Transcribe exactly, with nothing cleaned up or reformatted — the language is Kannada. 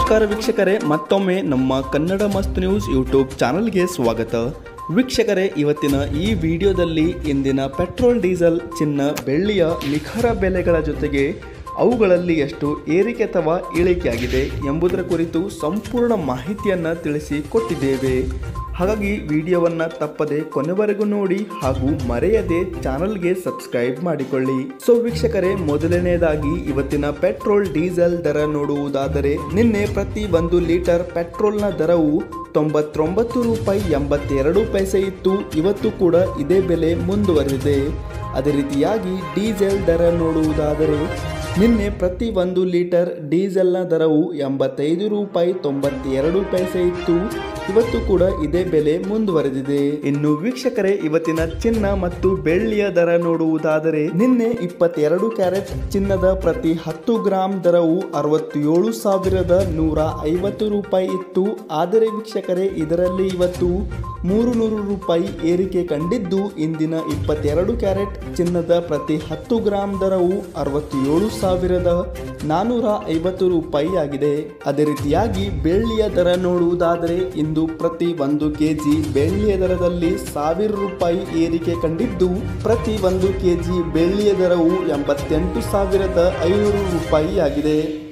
ನಮಸ್ಕಾರ ವೀಕ್ಷಕರೇ, ಮತ್ತೊಮ್ಮೆ ನಮ್ಮ ಕನ್ನಡ ಮಸ್ತ್ ನ್ಯೂಸ್ ಯೂಟ್ಯೂಬ್ ಚಾನಲ್ಗೆ ಸ್ವಾಗತ. ವೀಕ್ಷಕರೇ, ಇವತ್ತಿನ ಈ ವಿಡಿಯೋದಲ್ಲಿ ಇಂದಿನ ಪೆಟ್ರೋಲ್, ಡೀಸೆಲ್, ಚಿನ್ನ, ಬೆಳ್ಳಿಯ ನಿಖರ ಬೆಲೆಗಳ ಜೊತೆಗೆ ಅವುಗಳಲ್ಲಿ ಎಷ್ಟು ಏರಿಕೆ ಅಥವಾ ಇಳಿಕೆಯಾಗಿದೆ ಎಂಬುದರ ಕುರಿತು ಸಂಪೂರ್ಣ ಮಾಹಿತಿಯನ್ನು ತಿಳಿಸಿ ಕೊಟ್ಟಿದ್ದೇವೆ. ಹಾಗಾಗಿ ವಿಡಿಯೋವನ್ನು ತಪ್ಪದೆ ಕೊನೆವರೆಗೂ ನೋಡಿ ಹಾಗೂ ಮರೆಯದೆ ಚಾನಲ್ಗೆ ಸಬ್ಸ್ಕ್ರೈಬ್ ಮಾಡಿಕೊಳ್ಳಿ. ಸೊ ವೀಕ್ಷಕರೇ, ಮೊದಲನೆಯದಾಗಿ ಇವತ್ತಿನ ಪೆಟ್ರೋಲ್, ಡೀಸೆಲ್ ದರ ನೋಡುವುದಾದರೆ ನಿನ್ನೆ ಪ್ರತಿ ಒಂದು ಲೀಟರ್ ಪೆಟ್ರೋಲ್ನ ದರವು ತೊಂಬತ್ತೊಂಬತ್ತು ರೂಪಾಯಿ ಎಂಬತ್ತೆರಡು ಪೈಸೆ ಇತ್ತು. ಇವತ್ತು ಕೂಡ ಇದೇ ಬೆಲೆ ಮುಂದುವರೆದಿದೆ. ಅದೇ ರೀತಿಯಾಗಿ ಡೀಸೆಲ್ ದರ ನೋಡುವುದಾದರೆ ನಿನ್ನೆ ಪ್ರತಿ ಒಂದು ಲೀಟರ್ ಡೀಸೆಲ್ನ ದರವು ಎಂಬತ್ತೈದು ರೂಪಾಯಿ ತೊಂಬತ್ತೆರಡು ಪೈಸೆ ಇತ್ತು. ಇವತ್ತು ಕೂಡ ಇದೇ ಬೆಲೆ ಮುಂದುವರೆದಿದೆ. ಇನ್ನು ವೀಕ್ಷಕರೇ, ಇವತ್ತಿನ ಚಿನ್ನ ಮತ್ತು ಬೆಳ್ಳಿಯ ದರ ನೋಡುವುದಾದರೆ ನಿನ್ನೆ ಇಪ್ಪತ್ತೆರಡು ಕ್ಯಾರೆಟ್ ಚಿನ್ನದ ಪ್ರತಿ ಹತ್ತು ಗ್ರಾಂ ದರವು ಅರವತ್ತೇಳು ಸಾವಿರದ ನೂರ ಐವತ್ತು ರೂಪಾಯಿ ಇತ್ತು. ಆದರೆ ವೀಕ್ಷಕರೇ, ಇದರಲ್ಲಿ ಇವತ್ತು ಮೂರು ನೂರು ರೂಪಾಯಿ ಏರಿಕೆ ಕಂಡಿದ್ದು ಇಂದಿನ ಇಪ್ಪತ್ತೆರಡು ಕ್ಯಾರೆಟ್ ಚಿನ್ನದ ಪ್ರತಿ ಹತ್ತು ಗ್ರಾಂ ದರವು ಅರವತ್ತೇಳು ಸಾವಿರದ ನಾನೂರ ಐವತ್ತು ರೂಪಾಯಿ ಆಗಿದೆ. ಅದೇ ರೀತಿಯಾಗಿ ಬೆಳ್ಳಿಯ ದರ ನೋಡುವುದಾದರೆ ಇಂದು ಪ್ರತಿ ಒಂದು ಕೆಜಿ ಬೆಳ್ಳಿಯ ದರದಲ್ಲಿ ಸಾವಿರ ರೂಪಾಯಿ ಏರಿಕೆ ಕಂಡಿದ್ದು ಪ್ರತಿ ಒಂದು ಕೆಜಿ ಬೆಳ್ಳಿಯ ದರವು ಎಂಬತ್ತೆಂಟು ಸಾವಿರದ ಐನೂರು ರೂಪಾಯಿ ಆಗಿದೆ.